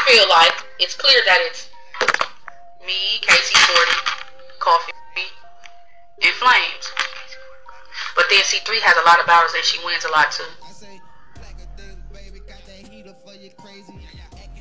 feel like it's clear that it's me, KC40, Coffee, and Flames. But then C3 has a lot of battles and she wins a lot too.